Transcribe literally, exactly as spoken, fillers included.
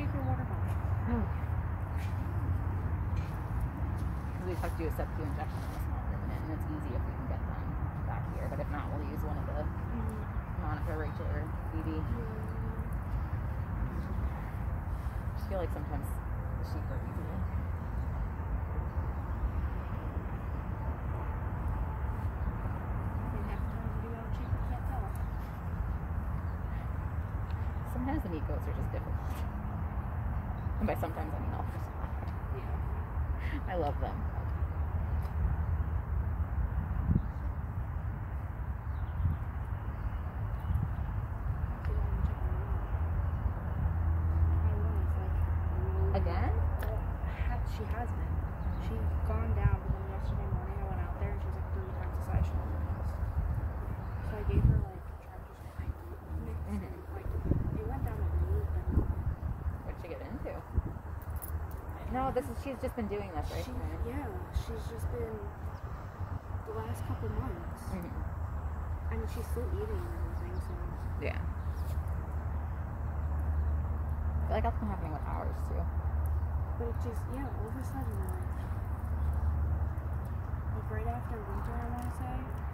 take your water bottle. Oh. Because we just have to do a sub-Q injection in a small ruminant, and it's easy if we can get them back here. But if not, we'll use one of the Mm-hmm. Monica, Rachel, or Phoebe. I just feel like sometimes the sheep are easier. And half the time you do have sheep that can't talk. Sometimes the meat goats are just difficult. And by sometimes I mean all the time. Yeah. I love them. Again? She has been. She's gone down, but then yesterday morning I went out there and she was like three times the size she normally is. So I gave her like Travis Pine mix Mhm. and like it went down a really good. What'd she get into? No, this is she's just been doing this, right? She, yeah, she's just been the last couple months. Mm-hmm. I mean, she's still eating and everything, so. Yeah. I feel like that's been happening with ours too. But it just, yeah, all of a sudden, like, like right after winter, I want to say,